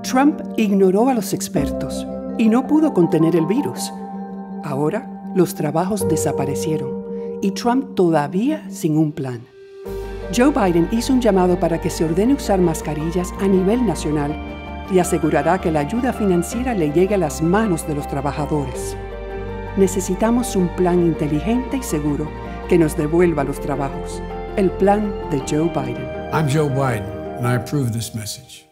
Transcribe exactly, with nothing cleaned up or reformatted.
Trump ignoró a los expertos y no pudo contener el virus. Ahora los trabajos desaparecieron y Trump todavía sin un plan. Joe Biden hizo un llamado para que se ordene usar mascarillas a nivel nacional y asegurará que la ayuda financiera le llegue a las manos de los trabajadores. Necesitamos un plan inteligente y seguro que nos devuelva los trabajos. El plan de Joe Biden. I'm Joe Biden, and I approve this message.